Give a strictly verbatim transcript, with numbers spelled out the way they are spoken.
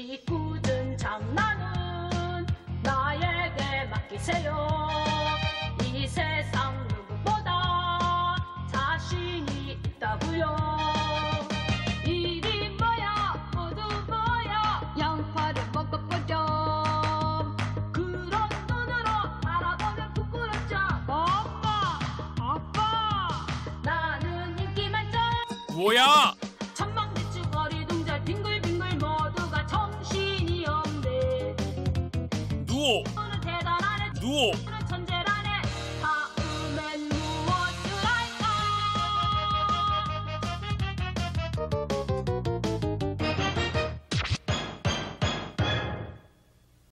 굳이 굳은 장난은 나에게 맡기세요. 이 세상 누구보다 자신이 있다고요. 일이 뭐야 모두 뭐야 양파를 먹어보죠. 그런 눈으로 바라보면 부끄럽죠. 엄마 아빠 나는 인기 만점. 뭐야? 천방지축 어리둥절 빙글빙글 모두가 정신이 없네. 누워 너는 대단하네. 누워